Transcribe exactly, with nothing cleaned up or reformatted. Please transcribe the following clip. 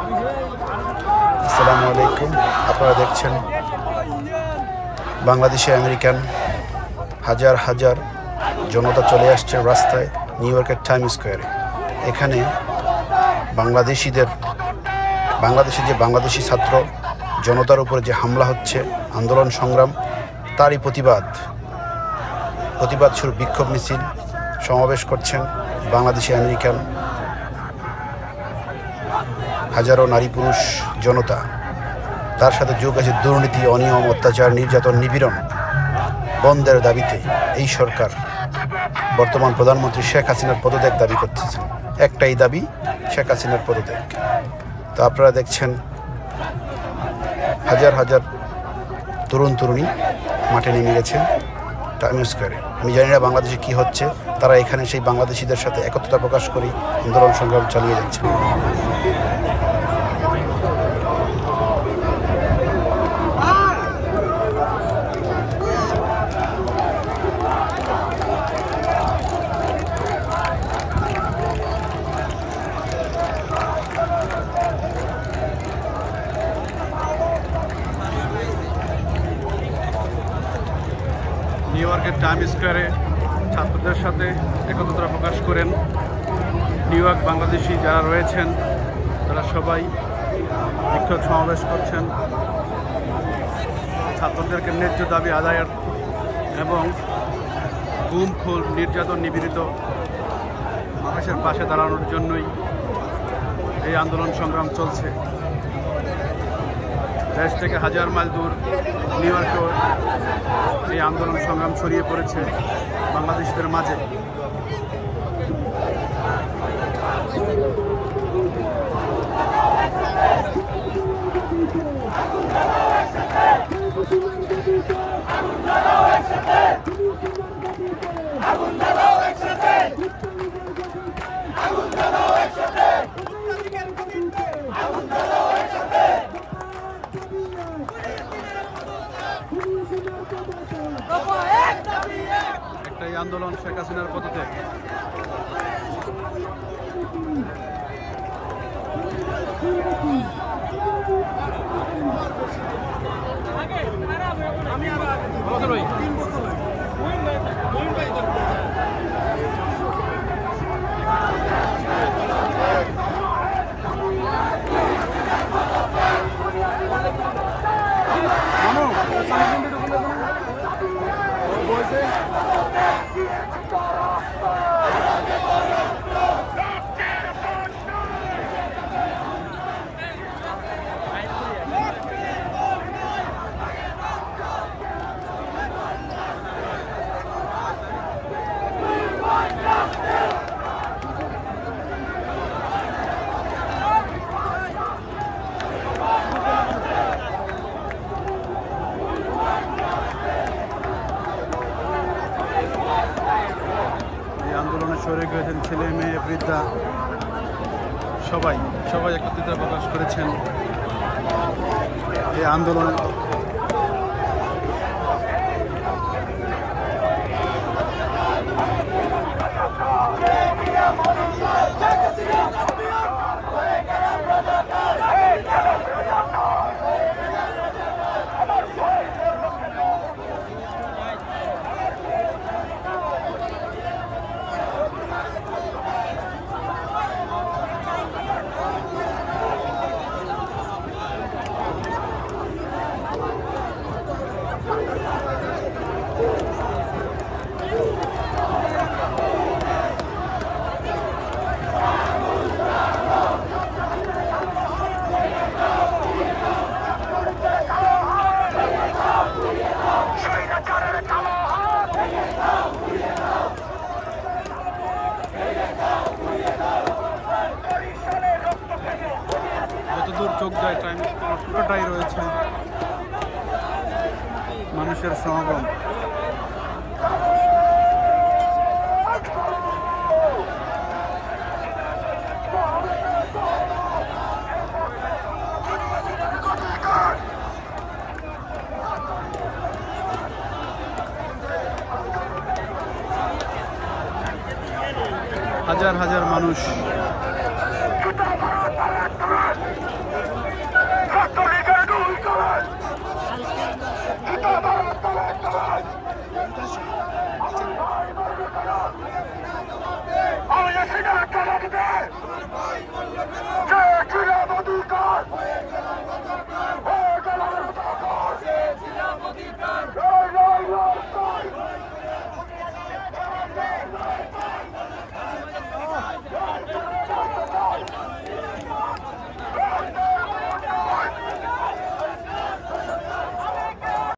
আসসালামু আলাইকুম। আপনারা দেখছেন বাংলাদেশি আমেরিকান। হাজার হাজার জনতা চলে আসছে রাস্তায় নিউ ইয়র্কের টাইম স্কোয়ারে। এখানে বাংলাদেশিদের বাংলাদেশি যে বাংলাদেশি ছাত্র জনতার উপরে যে হামলা হচ্ছে, আন্দোলন সংগ্রাম, তারই প্রতিবাদ প্রতিবাদ স্বরূপ বিক্ষোভ মিছিল সমাবেশ করছেন বাংলাদেশি আমেরিকান হাজারো নারী পুরুষ জনতা। তার সাথে যোগ আছে দুর্নীতি, অনিয়ম, অত্যাচার, নির্যাতন, নিপীড়ন বন্ধের দাবিতে এই সরকার বর্তমান প্রধানমন্ত্রী শেখ হাসিনার পদত্যাগ দাবি করতেছেন। একটাই দাবি, শেখ হাসিনার পদত্যাগ। তো আপনারা দেখছেন হাজার হাজার তরুণ তরুণী মাঠে নেমে গেছেন টাইম স্কোয়ারে। আমি জানি না বাংলাদেশে কী হচ্ছে, তারা এখানে সেই বাংলাদেশিদের সাথে একত্রতা প্রকাশ করে আন্দোলন সংগ্রাম চালিয়ে যাচ্ছে। নিউ ইয়র্কের টাইম স্কোয়ারে ছাত্রদের সাথে একত্রতা প্রকাশ করেন নিউ ইয়র্ক বাংলাদেশি যারা রয়েছেন, তারা সবাই বিক্ষোভ সমাবেশ করছেন ছাত্রদেরকে ন্যায্য দাবি আদায়ের এবং গুম, খুন, নির্যাতন, নিপীড়িত মানুষের পাশে দাঁড়ানোর জন্যই এই আন্দোলন সংগ্রাম চলছে। দেশ থেকে হাজার মাইল দূর নিউ ইয়র্কেও এই আন্দোলন সংগ্রাম ছড়িয়ে পড়েছে বাংলাদেশিদের মাঝে। একটাই আন্দোলন, শেখ হাসিনার পদত্যাগ। আন্দোলনে শরিক হয়েছেন ছেলে, মেয়ে, বৃদ্ধা, সবাই সবাই একত্রিত প্রকাশ করেছেন এই আন্দোলন। যতদূর চোখ যায় টাইম পুরোটাই রয়েছে মানুষের সমাগম। হাজার হাজার মানুষ